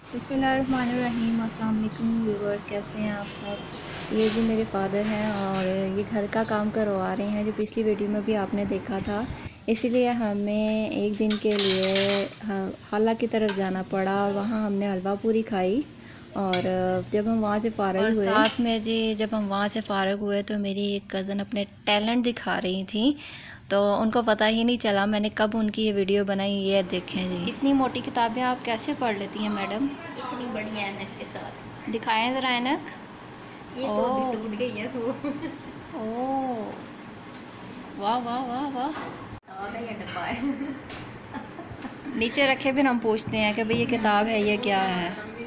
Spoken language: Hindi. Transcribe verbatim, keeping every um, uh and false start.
बिस्मिल्लाहिर्रहमानिर्रहीम। अस्सलाम वालेकुम व्यूवर्स, कैसे हैं आप सब। ये जी मेरे फादर हैं और ये घर का काम करवा रहे हैं, जो पिछली वीडियो में भी आपने देखा था। इसीलिए हमें एक दिन के लिए हाला की तरफ जाना पड़ा और वहाँ हमने हलवा पूरी खाई। और जब हम वहाँ से फ़ारग हुए, साथ में जी जब हम वहाँ से फ़ारग हुए तो मेरी एक कज़न अपने टैलेंट दिखा रही थी, तो उनको पता ही नहीं चला मैंने कब उनकी ये वीडियो बनाई। ये देखें जी, इतनी मोटी किताबें आप कैसे पढ़ लेती हैं मैडम? इतनी बड़ी ऐनक के साथ। दिखाएं ज़रा ऐनक। ये तो अभी टूट गई है तो। ओह वाह वाह वाह वाह। आधा ही डब्बा है। नीचे रखे फिर हम पूछते हैं कि भाई ये किताब है, ये क्या है।